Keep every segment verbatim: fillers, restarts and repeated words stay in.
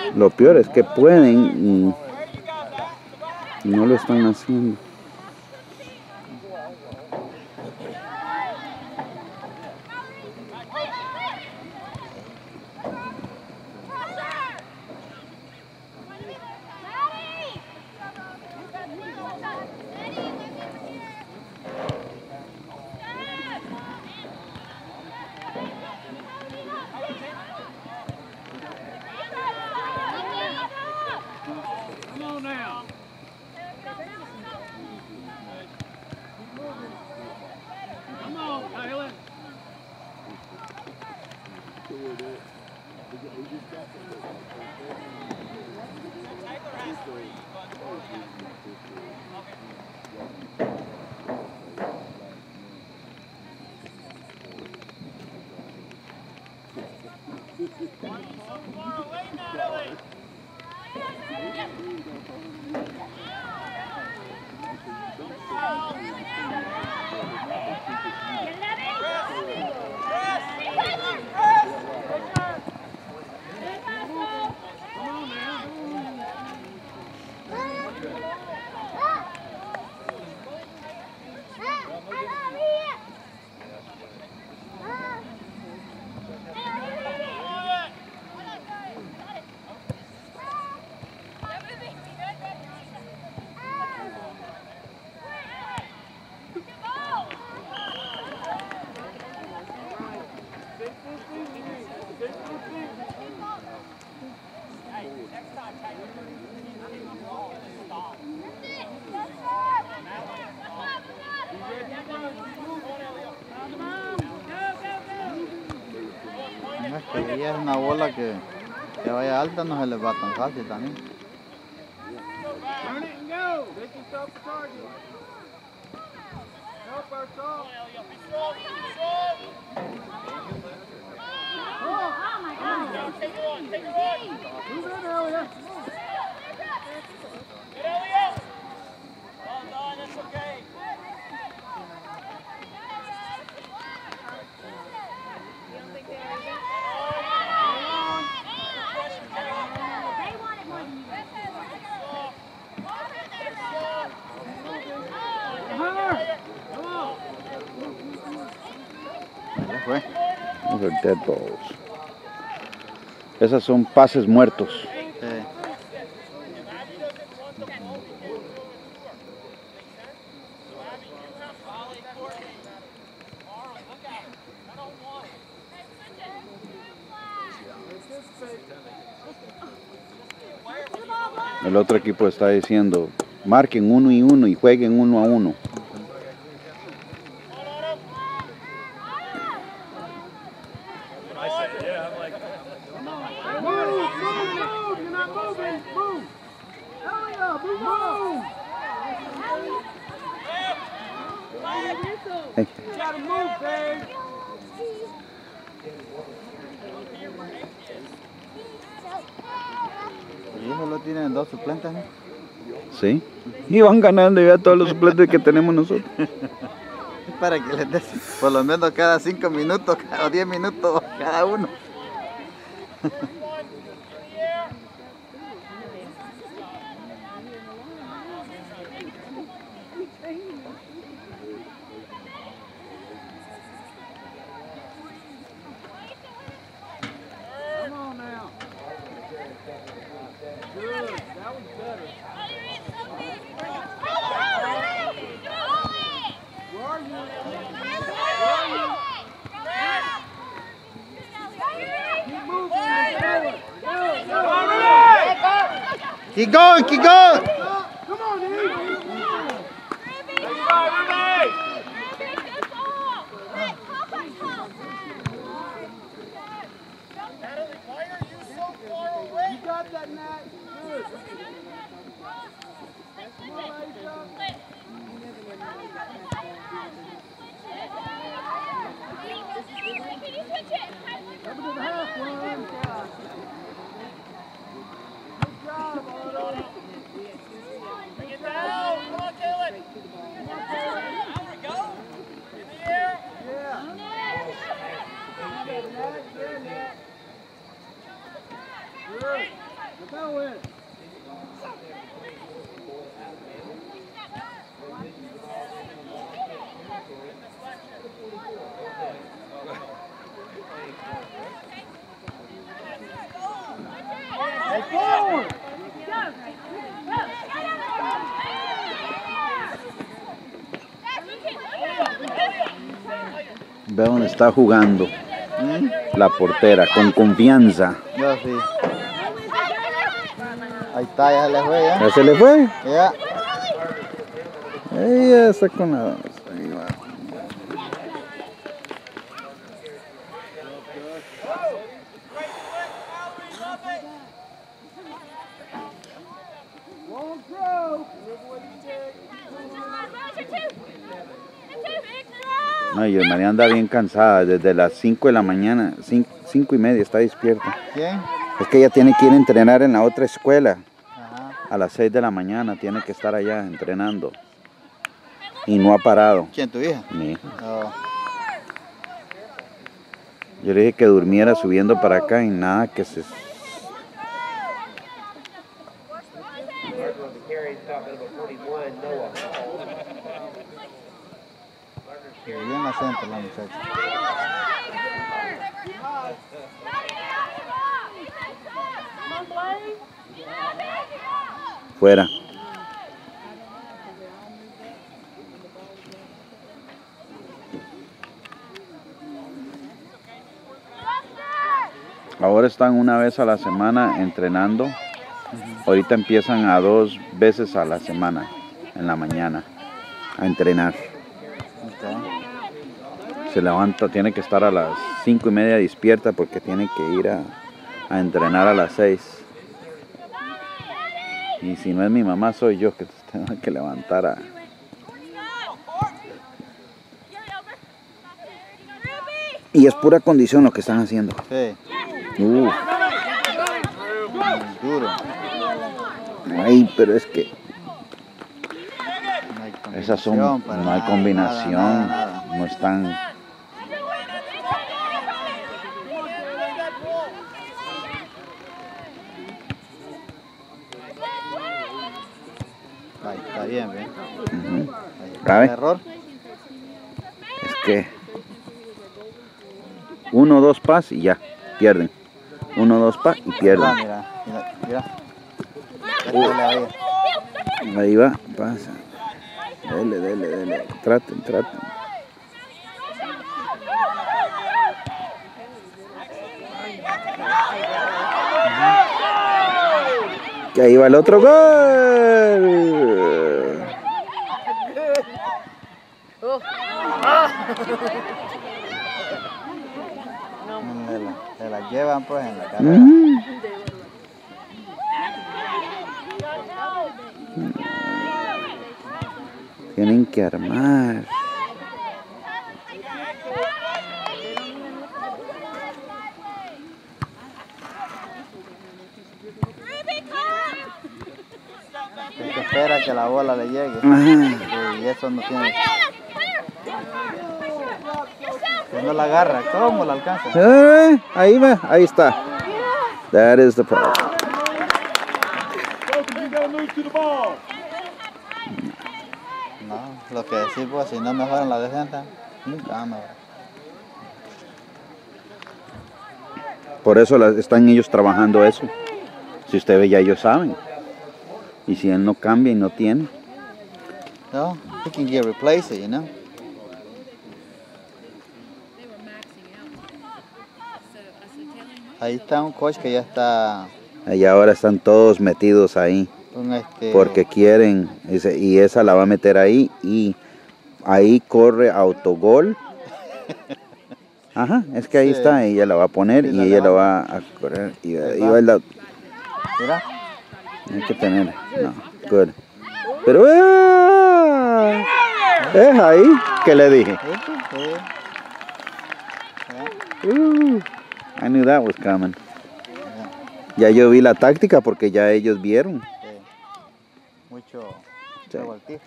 Lo peor es que pueden y no lo están haciendo. Es que ahí es una bola que, que vaya alta, no se les va tan fácil también. Fue. Those are dead balls. Esas son pases muertos. Sí. El otro equipo está diciendo, marquen uno y uno y jueguen uno a uno. Hey. Y eso lo tienen dos suplentes, ¿no? Sí. Y van ganando ya todos los suplentes que tenemos nosotros. Para que les des por lo menos cada cinco minutos, cada diez minutos, cada uno. Keep going, keep going! Come on, Nate! Why are you so far away? You got that, Nat. Good. Come on, Aisha. Can you switch it? Come to the half one. Good job, Otto. Bring it down. Come on, Kalen. There we go. In the air. Yeah. Good, Nat. Good, Nat. Good. Ve dónde está jugando ¿Mm? la portera, con confianza. Yo sí. Ahí está, ya se le fue, ya. ¿Ya se le fue? Ya. Ella está con la... Ahí va. No, y María anda bien cansada, desde las cinco de la mañana, cinco y media está despierta. ¿Quién? Es que ella tiene que ir a entrenar en la otra escuela. Ajá. A las seis de la mañana tiene que estar allá entrenando. Y no ha parado. ¿Quién, tu hija? Mi hija. Oh. Yo le dije que durmiera subiendo para acá y nada que se... Sí, bien acento la muchacha. Fuera. Ahora están una vez a la semana entrenando. Uh-huh. Ahorita empiezan a dos veces a la semana, en la mañana, a entrenar. Okay. Se levanta, tiene que estar a las cinco y media despierta porque tiene que ir a, a entrenar a las seis. Y si no es mi mamá, soy yo que tengo que levantar a... Y es pura condición lo que están haciendo. Sí. Uh. Duro. Ay, pero es que... No esas son... No hay nada, combinación. Nada, nada, nada. No están... Ahí está bien, ¿ven? Uh-huh. ¿Sabe? ¿Error? Es que... Uno, dos pas y ya, pierden. Uno, dos pas y pierden. Ah, mira, mira, mira. Uh. Ahí va, pasa. Dele, dele, dele. Traten, traten. Que ahí va el otro gol. Se la, se la llevan pues en la cara. Mm. Tienen que armar. Hay que espera que la bola le llegue. Ajá. Y eso no tiene... Que no la agarra, ¿cómo la alcanza? Eh, ahí va, ahí está. That is the problem. No, lo que decís vos, si no mejoran la defensa, nunca van a mejorar. Por eso las, están ellos trabajando eso. Si usted ve, ya ellos saben. Y si él no cambia y no tiene. No, he can get replace it, you know. Ahí está un coach que ya está... Y ahora están todos metidos ahí. Un este... Porque quieren. Y esa la va a meter ahí. Y ahí corre autogol. Ajá, es que ahí sí. Está. Y ella la va a poner sí, y ella la va a correr. Y, y va. Va el lado. Mira. Hay que tener. No, good. Pero... ¡ah! Es ahí que le dije. Uh, I knew that was coming. Ya yo vi la táctica porque ya ellos vieron. Sí. Mucho sí. Revoltijo.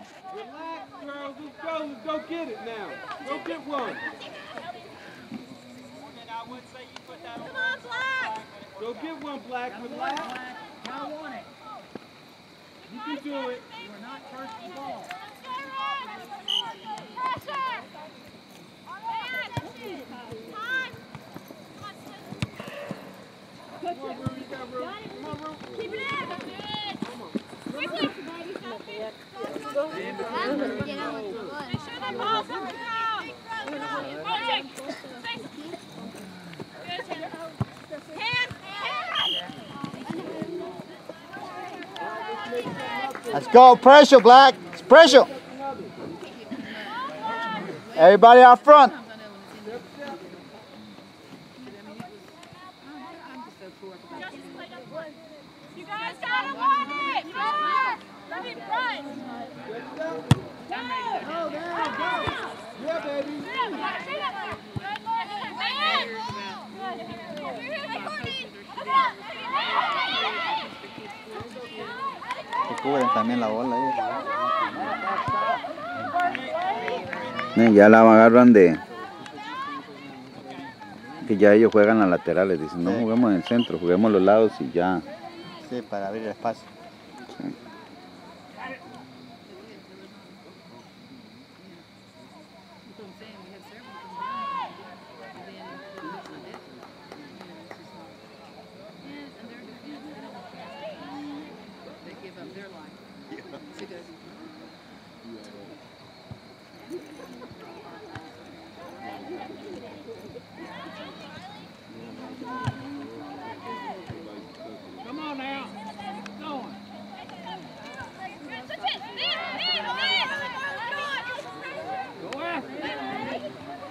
Go get one, Black, with Black. Now want it. You can do it. You are not first the ball. Pressure! Come on, Ruby, you got room. Come on, Ruby. Keep it in! Quickly! Make sure that ball's coming out! Rotate! Face! Good, Taylor. Hand! Hand! Let's go, pressure, Black. It's pressure. Everybody out front. You guys gotta want it! You gotta let me run! Yeah, baby. Que cubren también la bola ahí. Eh, Ya la agarran de que ya ellos juegan las laterales. Dicen, no Sí. juguemos en el centro, juguemos los lados y ya. Sí, para abrir espacio. Sí. Come on now. Going. Go after it.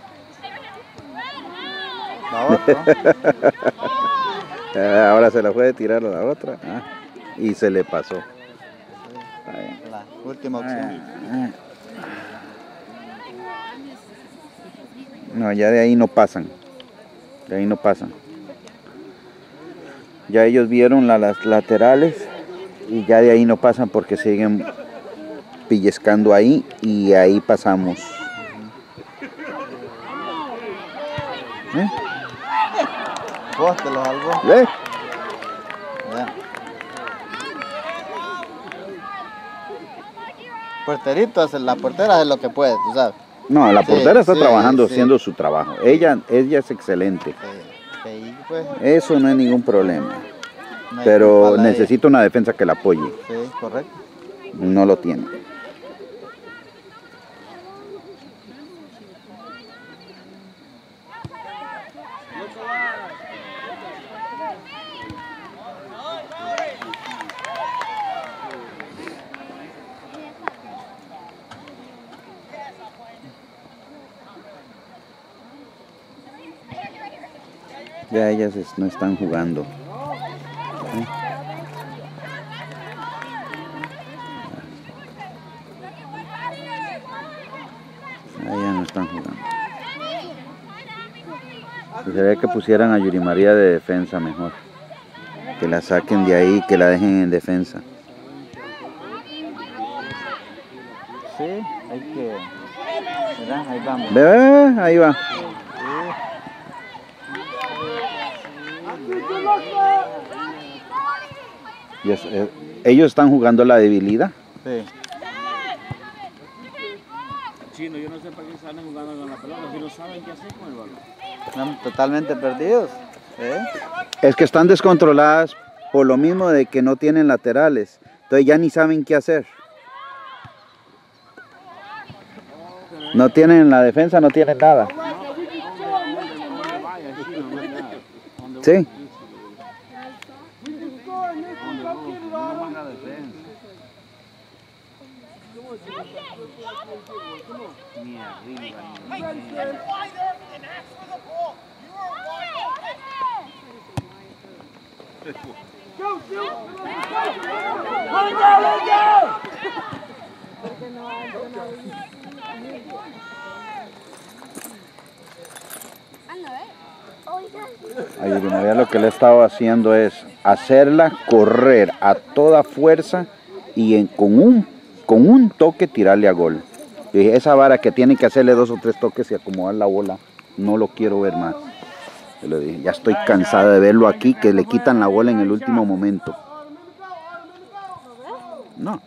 La otra, ¿no? Eh, Ahora se la puede tirar a la otra. Ah, y se le pasó. Ahí. La última opción. Ah, ah. No, ya de ahí no pasan. De ahí no pasan. Ya ellos vieron la- las laterales y ya de ahí no pasan porque siguen pellizcando ahí y ahí pasamos. ¿Eh? Vos te lo salvó. ¿Eh? Ya. Porterito, hace- la portera hace lo que puede, tú sabes. No, la Sí, portera está sí, trabajando, sí. haciendo su trabajo. Ella, ella es excelente. Sí, ahí, pues, Eso no es ningún problema. no hay Pero culpa a la- necesita una defensa que la apoye. Sí, correcto. No lo tiene. Ya ellas es- no están jugando. ¿Eh? Ah, ya no están jugando. Pues sería que pusieran a Yuri María de defensa mejor. Que la saquen de ahí, que la dejen en defensa. Sí, hay que... Mira, ahí vamos. Ve, ve, ve, ahí va. Y es- eh, ellos están jugando la debilidad. Sí. Chino, yo no sé para qué salen jugando con la pelota, si no saben qué hacer con el balón. Están totalmente perdidos. ¿Eh? Es que están descontroladas por lo mismo de que no tienen laterales. Entonces ya ni saben qué hacer. No tienen la defensa, no tienen nada. Donde vaya, Chino, no es nada. Donde Sí. no manda defensa. Ni arriba, ni Hey, let's fly there and ask for the ball. You are wide open. Go, shoot! Let it go, let it go! A Yuri María lo que le he estado haciendo es hacerla correr a toda fuerza y en- con, un, con un toque tirarle a gol. Yo dije, esa vara que tiene que hacerle dos o tres toques y acomodar la bola, no lo quiero ver más. Yo le dije, ya estoy cansada de verlo aquí, que le quitan la bola en el último momento. No.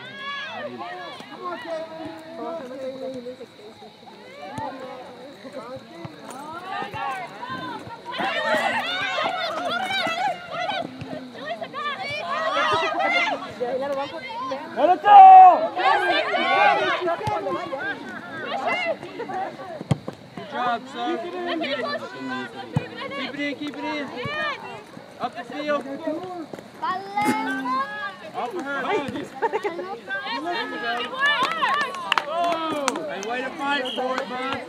Good job, son. Keep it in, keep it in. Up the field. Off of her. Hey, way to fight for it, bud.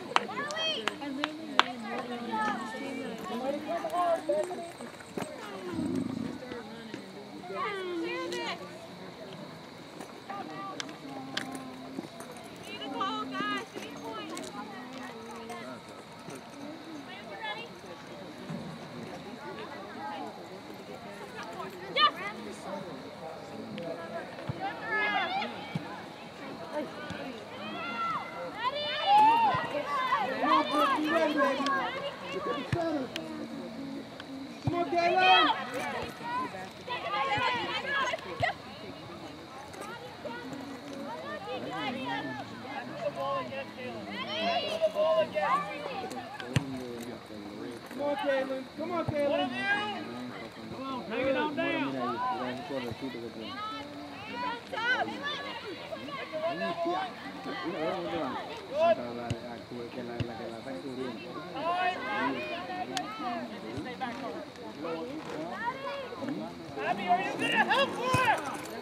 Come on, Caitlin. Come on, Caitlin. Come on, take it on down. Abby, are you going to help her?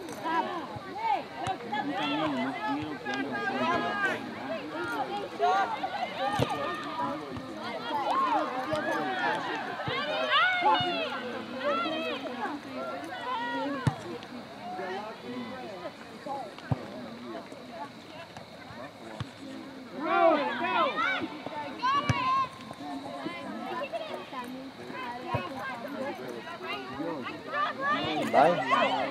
Bye.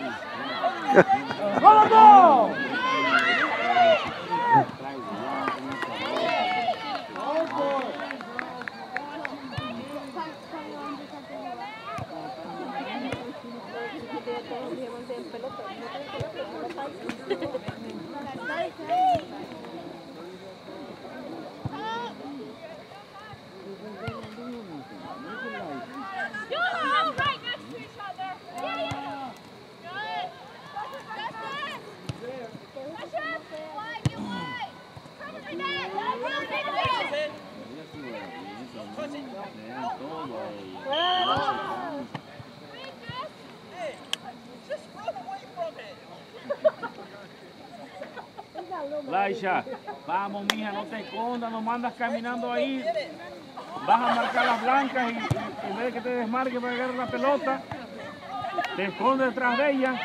Laisha, vamos mija, no te escondas, no mandas caminando ahí. Vas a marcar las blancas y, y en vez de que te desmarque para agarrar la pelota, te escondes detrás de ella.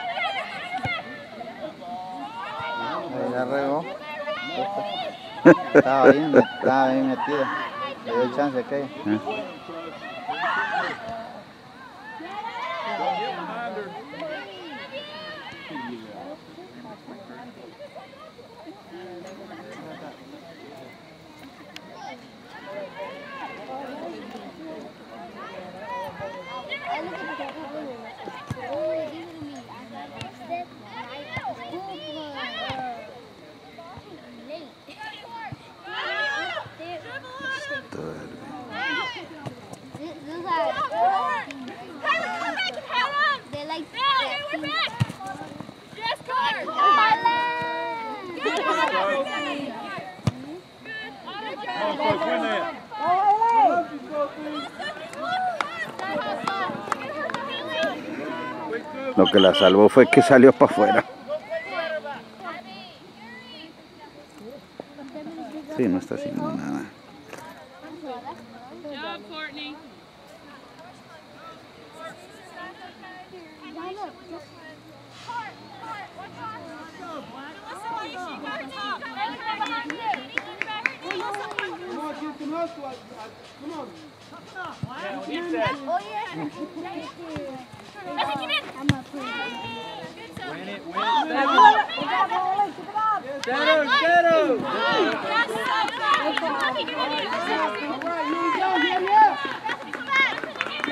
Ya regó. Estaba bien, estaba bien metida. Le dio chance de que. Lo que la salvó fue que salió para afuera. Sí, no está haciendo nada.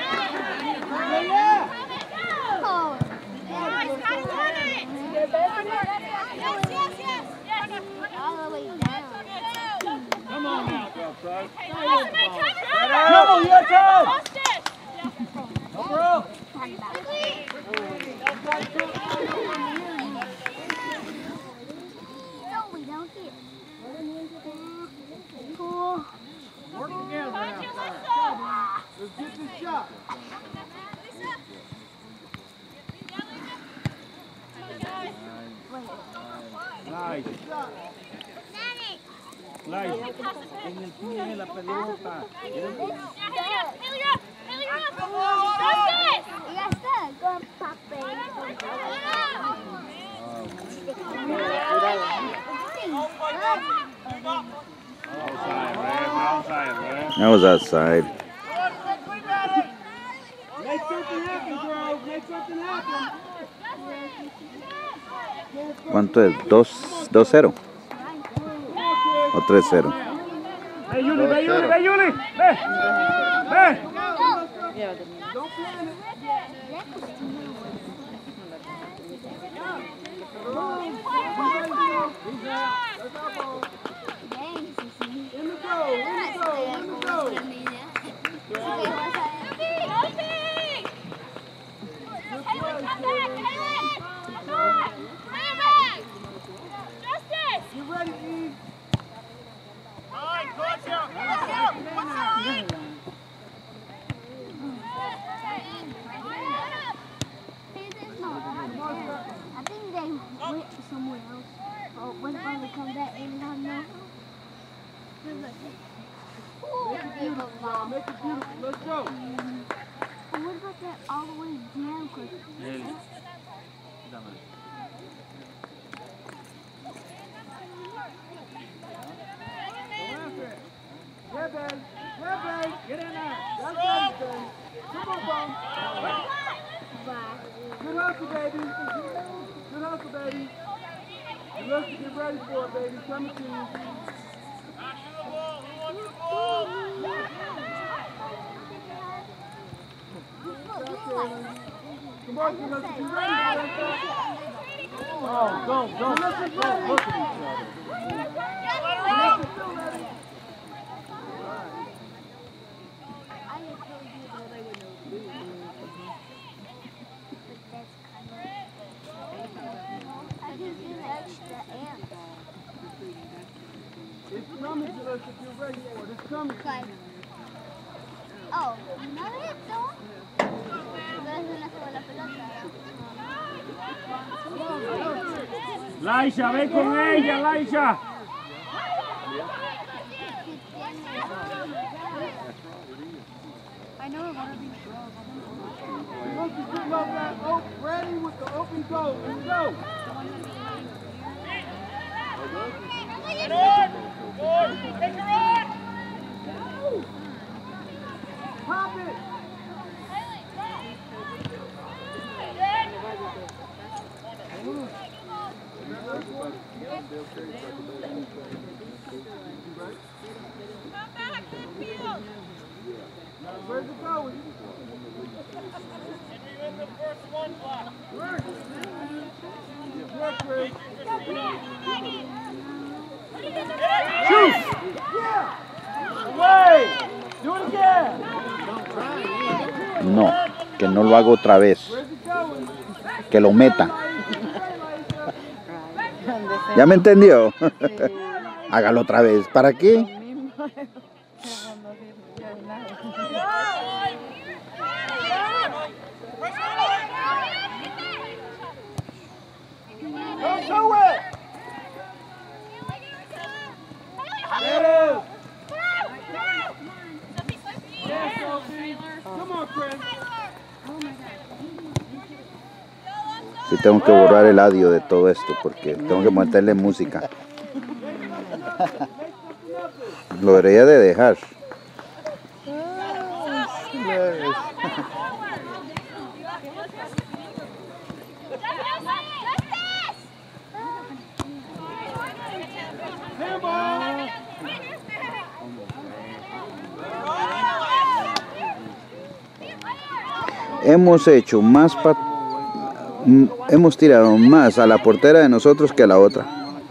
Good Nice. Nice. En el pie la pelota. Outside, ref. Outside, ref. That was outside. Make something happen, girls. Make something happen. ¿Cuánto es? ¿dos cero? ¿O tres cero? Ve, Yuli, ve, Yuli, ve, Yuli. Ve. Ve. Don't plan it. In the goal, in the goal, in the goal. You ready, Eve? I think they went somewhere else. Oh, when they come back and I know. Make it beautiful, y'all. Make it beautiful. Let's go. And what about that all the way down? Yeah, babe. Yeah, babe. Get in there. That's right, babe. Come on, Bone. Good hustle, baby. Good hustle, baby. And let's get ready for it, baby. Coming to you. Come on, let's get ready for it. Oh, don't, don't, don't look at each other. It's coming to us if you're ready for it. It's coming. Oh, no esto. Entonces no se va la pelota. Laisha, ve con ella, Laisha. I know about it. Look, you get up that oak ready with the open goal. Let's go. Pop it. Where's it going? In the first one block. Work. Work, Chris. Shoot! Yeah. Away! Do it again! No, que no lo haga otra vez. Where's it going? Que lo meta. ¿Ya me entendió? Hágalo otra vez. ¿Para qué? Don't do it. There it is. Yeah, Sophie. Come on, Chris. Sí, tengo que borrar el audio de todo esto porque tengo que meterle música. Lo debería de dejar. Hemos hecho más pa hemos tirado más a la portera de nosotros que a la otra.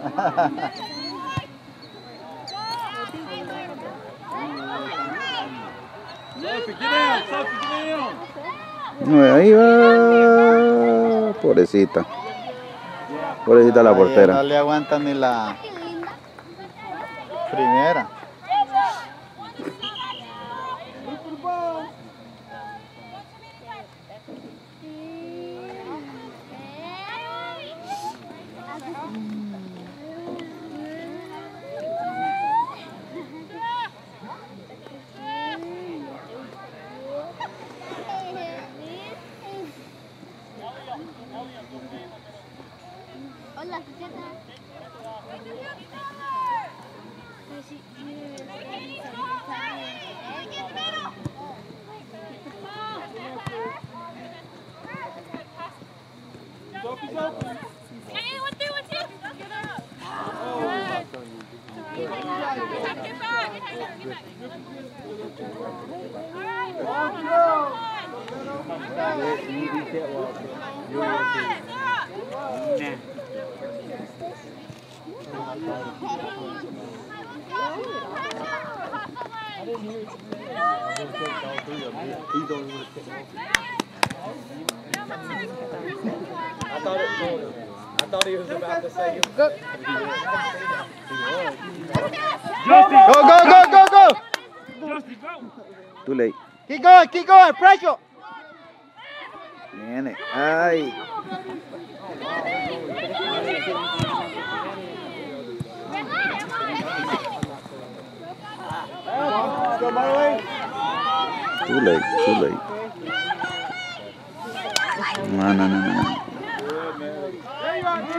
No, ahí va. Pobrecita. Pobrecita la portera. No le aguanta ni la primera. Sophie's open. Hey, one, two, one, two. Get up. Good. Get back. Get back. All right. Long throw. I thought it was I thought he was about to say go. Go, go, go, go, go! Justy, go! Too late. Keep going, keep going, pressure. Viene. Ay. Too late, too late. No, no, no, no. There you are, D.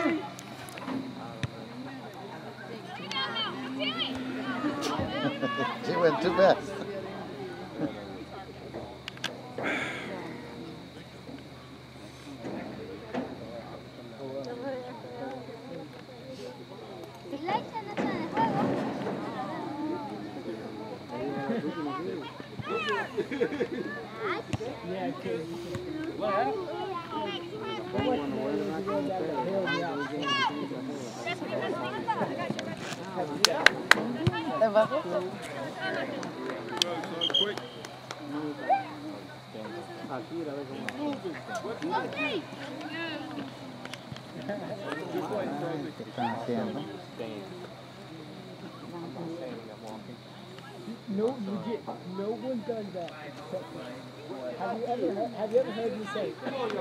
She went too fast. ¿Qué están haciendo? No, legit, no one done that. Have you ever heard, have you ever heard me say?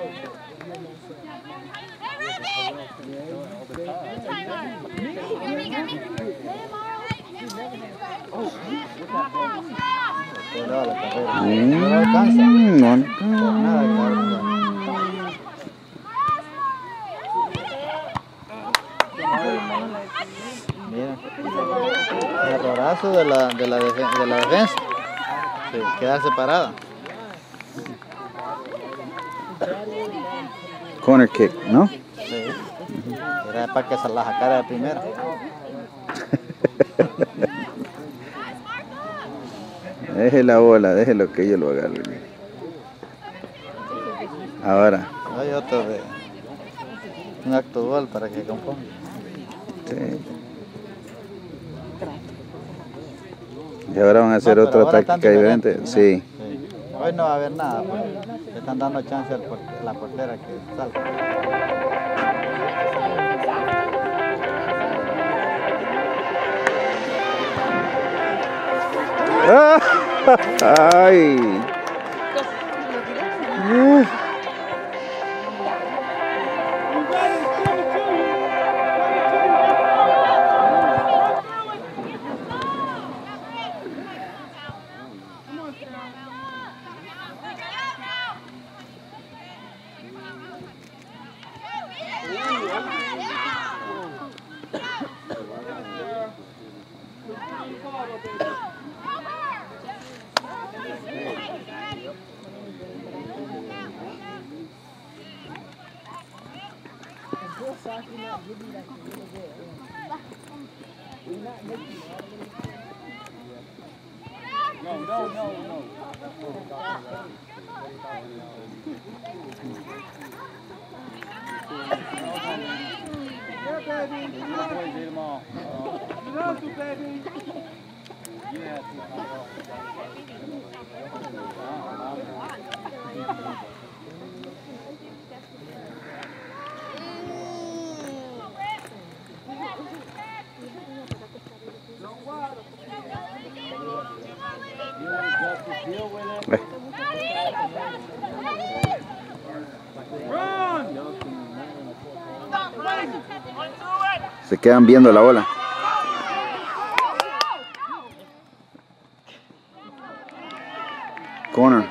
Cuidado la carrera. No alcanza. Mm, no. Por nada que la alcanza. Mira, errorazo de la, de la, defe- de la defensa. Sí, quedar separada. Corner kick, ¿no? Sí. Era para que se la sacara de primera. Deje la bola, déjelo que yo lo agarre. Ahora. Hay otro de un acto gol para que componga. Sí. Y ahora van a hacer No, pero otra ahora están táctica diferente. diferentes, Sí. Sí. Hoy no va a haber nada, pues. Le están dando chance al porte- a la portera que salga. Ay. Uh. No, no, no, no. Yeah, baby. You boys did them all. You know to, baby. You have Se quedan viendo la bola. Corner.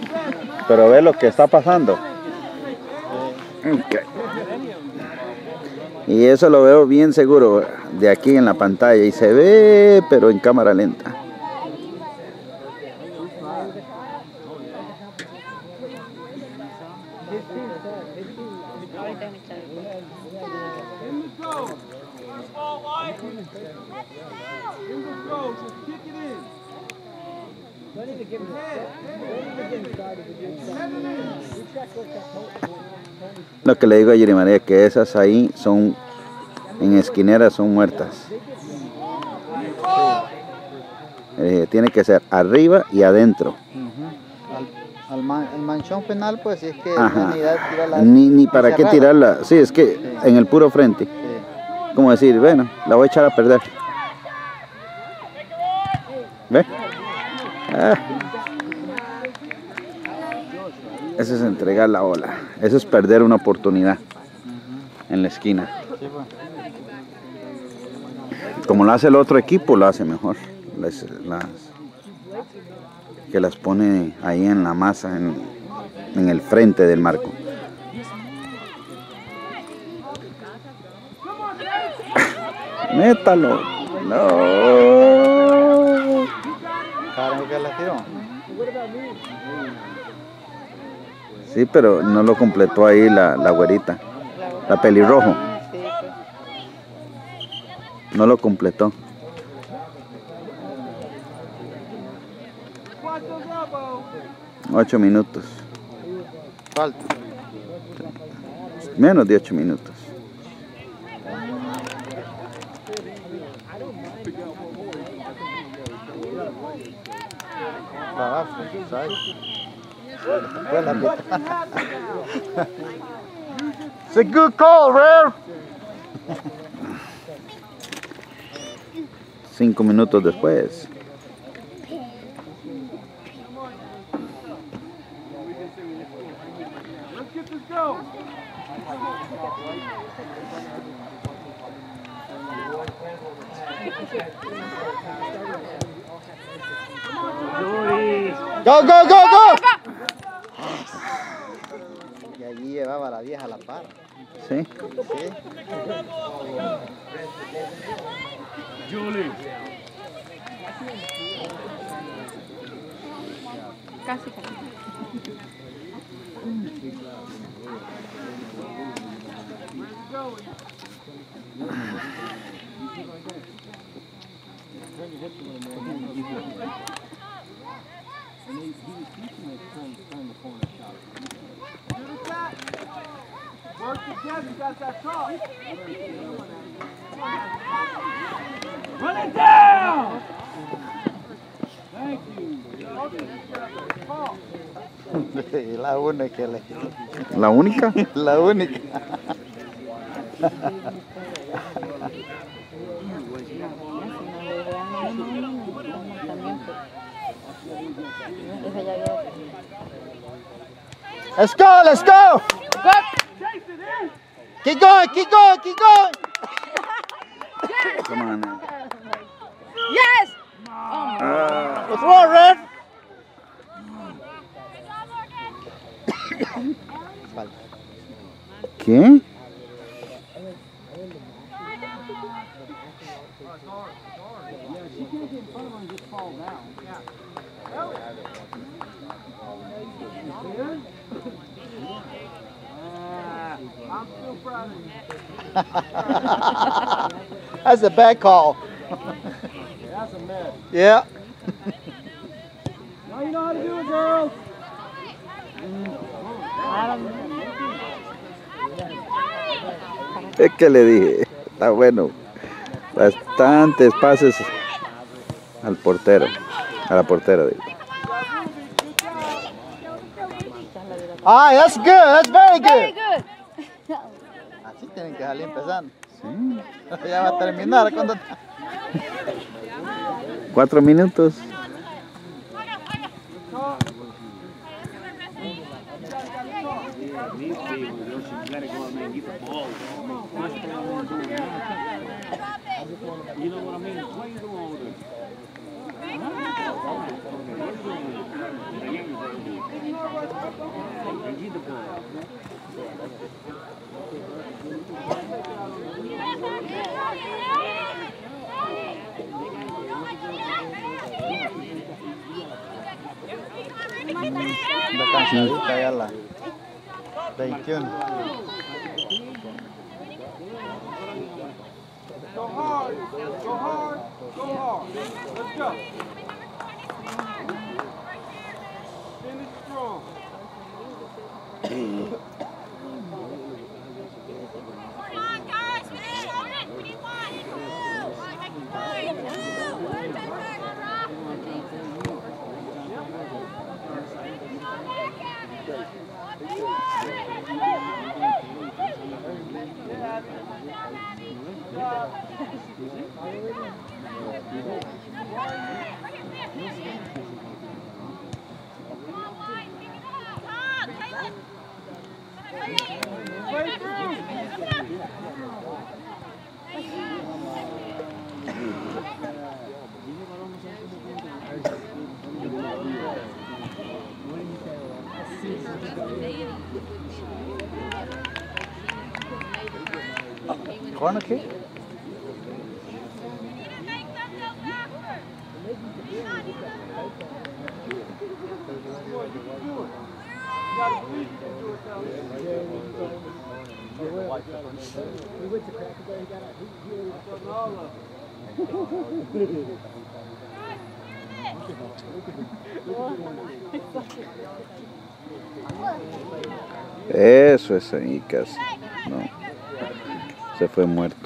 Pero ve lo que está pasando. Okay. Y eso lo veo bien seguro de aquí en la pantalla y se ve, pero en cámara lenta. Lo que le digo a Yuri María, que esas ahí son, en esquineras son muertas. Eh, tiene que ser arriba y adentro. Uh-huh. al, al man, el manchón penal, pues, si es que Ajá. ni, tirarla, ni, ni para qué tirarla. Sí, es que sí. En el puro frente. Sí. Como decir, bueno, la voy a echar a perder. ¿Ve? Ah. Eso es entregar la bola. Eso es perder una oportunidad uh-huh. En la esquina. Sí, pues. Como lo hace el otro equipo, lo hace mejor. Las, las, que las pone ahí en la masa, en, en el frente del marco. Métalo. No. ¿Saben que la tiró? Sí, pero no lo completó ahí la, la güerita, la pelirrojo. No lo completó. Ocho minutos. Falta. Menos de ocho minutos. It's a good call, Rev. Cinco minutos después. Let's get this go. Go, go, go, go. Y allí llevaba la vieja a la par. Sí. Sí. Julie. Casi, casi. Work together, you got that talk. Run it down! Thank you. La única. Le... ¿La única? La única. Let's go, let's go! Keep going, keep going, keep going! Come on now. Yes! Ah. What's wrong, Red? ¿Qué? I'm still proud of you. That's a bad call. That's a mess. Yeah. Now you know how to do it, girls. Es que le dije, está bueno. Bastantes pases al portero, a la portera, digo. All right, that's good. That's very Very good. good. Así tienen que salir empezando. Sí. Ya va a terminar. Cuando... Cuatro minutos. You know what I mean? Play the older. Get the ball. Anda cansadita ya la veintiuno. Go hard, go hard, go hard. Let's go. Finish strong. Come on, guys, finish on it. We need one. Play through. Corner kick? We went to Cracker Barrel, got out. He, he Eso es ahí casi. No. Se fue muerto.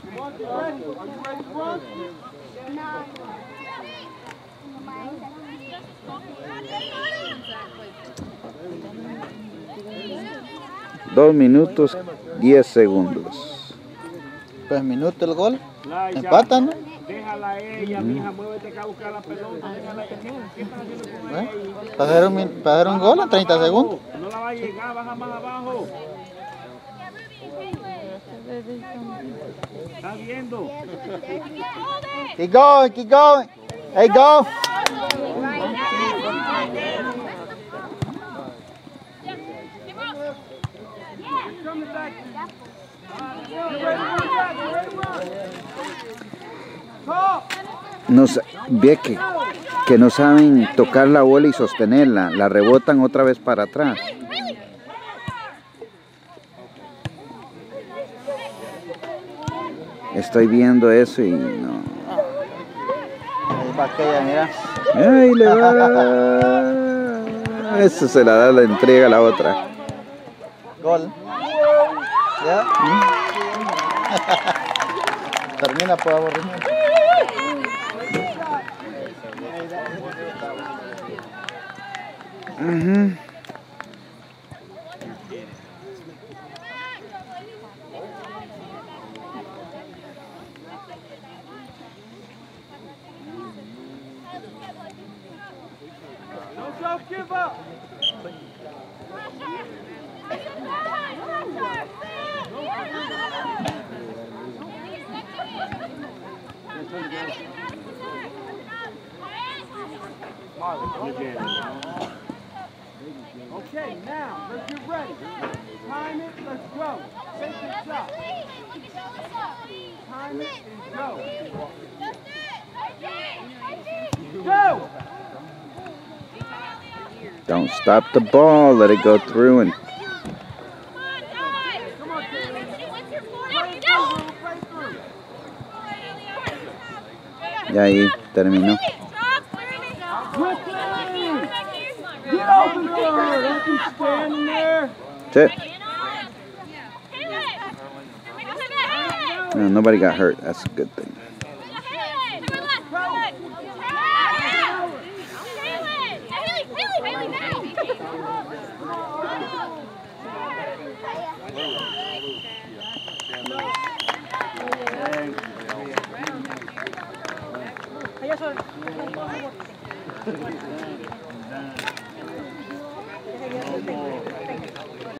Dos minutos, diez segundos. Tres minutos el gol. Laisha, Empatan, ¿no? déjala a ella, mija, muévete acá a buscar la pelota. Déjala a ella. ¿Qué estás haciendo con ella ¿Eh? ahí? Para hacer un, min- para hacer un gol en treinta segundos. No la va a llegar, baja más abajo. ¿Estás viendo? Keep going, keep going. Hey, go. No sa- ve que, que no saben tocar la bola y sostenerla, la rebotan otra vez para atrás. Estoy viendo eso y no. Ahí va aquella, mira. ¡Ay, le va! Eso se la da, la entrega a la otra. Gol. ¿Ya? Termina por aburrimiento. Ujú. Don't give up. Okay, now let's get ready. Time it, let's go. Take the shot. Time it and go. Go! Don't stop the ball, let it go through and y ahí terminó. Get open for her! Don't be standing there! That's it. No, nobody got hurt. That's a good thing.